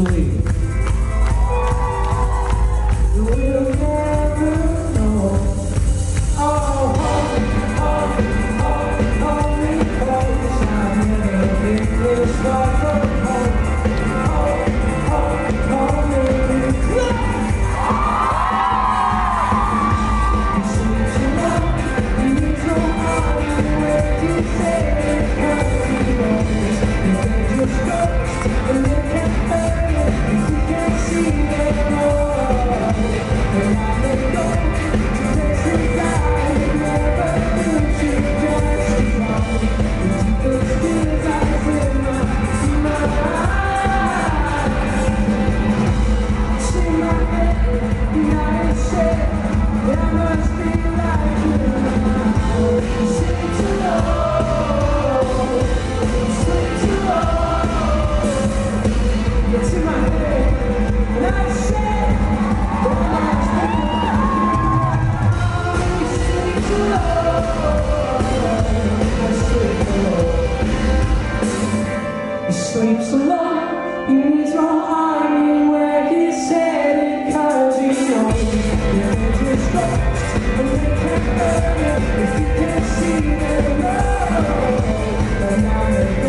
believe. You will never know. Oh, hold me close. I've never been this far from home. Hold me close. You seem to know you need no money when you say it comes to yours. You dangerous ghost, and you can't burn it if you can't see it all. And I let go to chase a guy who never knew to dance wrong. The deepest fears I feel my eyes. See my head, now it's said, there must be light in my eyes. Sing to love, sing to love. It's in my head, and I said, there must be light. Sing to love, I sing to love. He sleeps alone, he needs no army where he's headed, 'cause he knows you're dangerous ghost, and they can't burn it if you can't see their love. And now